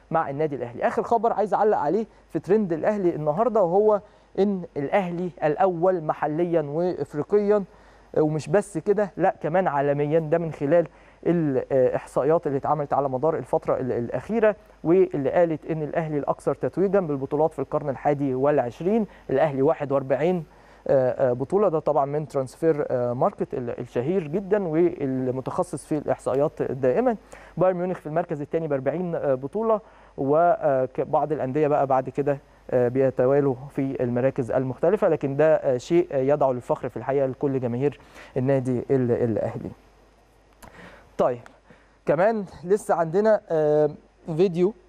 مع النادي الاهلي. اخر خبر عايز اعلق عليه في ترند الاهلي النهارده وهو ان الاهلي الاول محليا وافريقيا، ومش بس كده لا كمان عالميا، ده من خلال الاحصائيات اللي اتعملت على مدار الفتره الاخيره، واللي قالت ان الاهلي الاكثر تتويجا بالبطولات في القرن الحادي والعشرين. الاهلي 41 بطوله، ده طبعا من ترانسفير ماركت الشهير جدا والمتخصص في الاحصائيات دائما. بايرن ميونخ في المركز الثاني ب 40 بطوله، وبعض الانديه بقى بعد كده بيتوالوا في المراكز المختلفه، لكن ده شيء يدعو للفخر في الحقيقه لكل جماهير النادي الاهلي. طيب كمان لسه عندنا فيديو